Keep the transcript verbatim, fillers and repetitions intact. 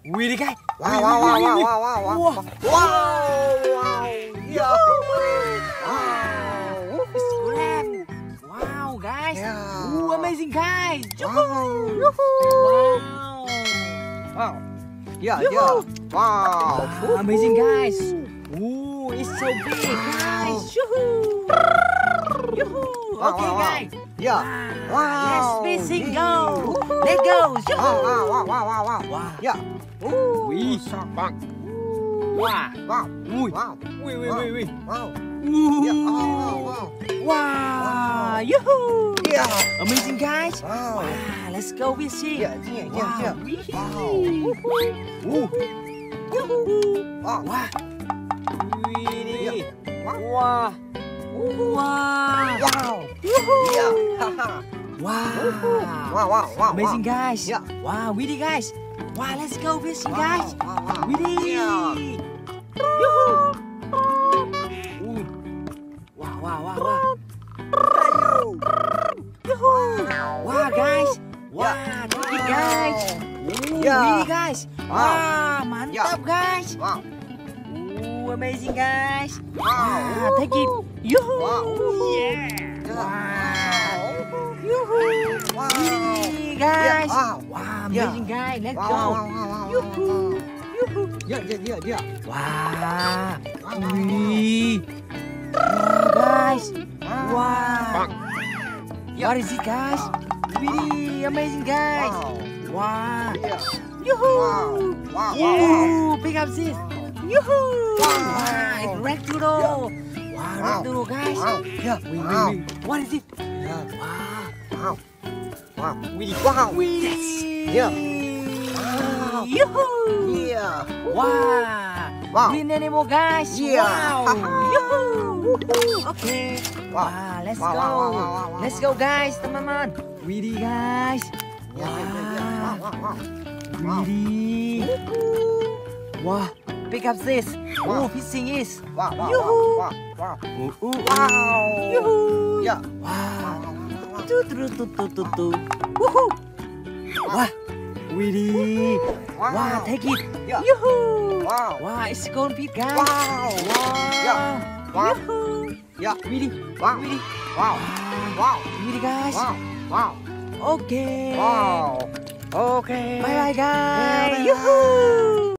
Wih, guys. Wow, wow, wow, wow, wow, wow, wow, wow, yeah, wow, It's crab. Wow, guys. Yeah. Ooh, amazing, guys. wow, Wow. wow, yeah, yeah, wow, Wow, amazing, guys. Ooh, it's so big, guys. Yoo-hoo. Yoo-hoo. Wow, Okay, wow, wow. guys. yeah, Wow. wow, Let's fishing, go. Woohoo. Let's go. wow, Yoo-hoo. wow, wow, wow, wow, wow, Wow. yeah, ooh, Wih. shark bang, Wow. wow, Ui. wow, Wih, wih, wih, wih. wow, Ooh. yeah, oh, wow, wow, Wow. Yoo-hoo. yeah, Amazing, guys. wow, Wow. Let's go fishing. yeah, yeah, yeah, yeah, Wow. Ooh. Yoo-hoo. wow, Wah. Wih. wow, Wah. Wah. wow, Yoo-hoo. yeah, haha, Wow. wow, wow, wow, Amazing, guys. Yeah. Wow, Widdy, guys. Wow, let's go fishing, guys. wow, wow, Widdy. yeah, Yoo-hoo. Ooh. Wow, wow, wow, wow. Yoo-hoo. Wow, guys. Wow, take it, guys. Ooh, Yeah. Widdy, guys. Wow. Wow, mantap, guys. wow, Ooh, amazing, guys. wow, Wow, take it. Yoo-hoo. Wow. Yeah. yeah, Wow. Yoo-hoo. wow, Widdy, guys. wow. Wow, Yeah. amazing, guys. Let's wow, go. wow, wow, wow, Yoo-hoo. Yoo-hoo. yeah, yeah, yeah, yeah, Wah, wow, wow, wih, wah guys, wow, wah, what is it guys? Wih, amazing guys, wow, wah, yeah, yuhuu, wow, wow, wow, yuhuu, pick up this, yuhuu, Wow. wah, it's recturo, wah, Wow. recturo guys, wow, yeah, wih, wih, wow, wih, what is it? yeah, Wah, wow, wow, wih, wow, wih, Yeah. Wow. yuhuu. yeah, Wah, Wow. win anymore guys. Yeah. Wow. Yuhuu. Okay. Wow. Wah, let's Wow, go. wow, wow, wow, wow, Let's wow. go guys, teman-teman. Widih guys. yeah, yeah, yeah, yeah, wow, wow, wow, wow, Widih. Wah, pick up this. Wow. Oh, fishing is. wow, wow, Yuhuu. wow, wow, Uh, uh, wow, Yuhuu. yeah, Wah. wow, wow, wow, wow, Tu tu tu tu tu tu. Wuhuu. Wah. Widih. wow, Wah, take it. yeah, Yuhuu. wow, Wah, it's gone fit guys. wow, yeah, Wah. wow, Yuhuu. yeah, Widih. wow, Widih. wow, wow, Widih guys. wow, wow, Oke. wow, okay, Bye bye guys. Yeah, bye-bye. Yuhuu.